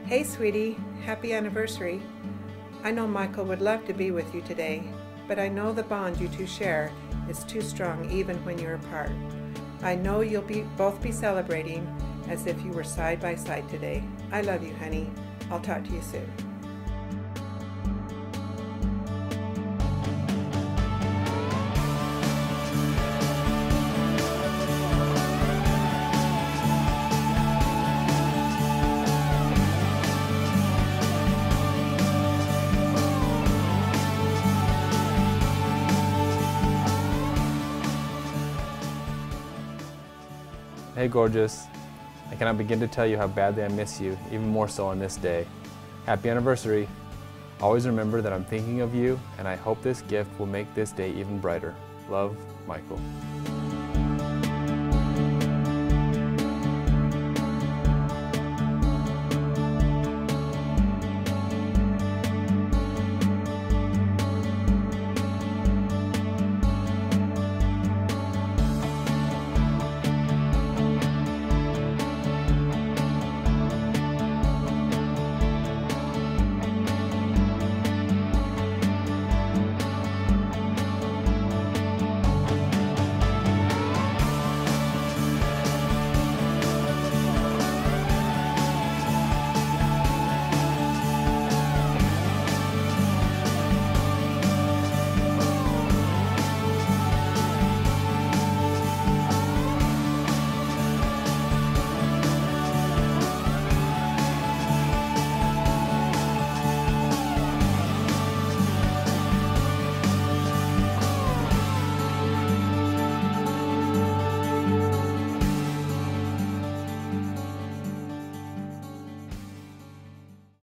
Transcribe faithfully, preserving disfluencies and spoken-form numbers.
Hey sweetie, happy anniversary. I know Michael would love to be with you today, but I know the bond you two share is too strong even when you're apart. I know you'll be both be celebrating as if you were side by side today. I love you, honey. I'll talk to you soon. Hey gorgeous, I cannot begin to tell you how badly I miss you, even more so on this day. Happy anniversary. Always remember that I'm thinking of you, and I hope this gift will make this day even brighter. Love, Michael.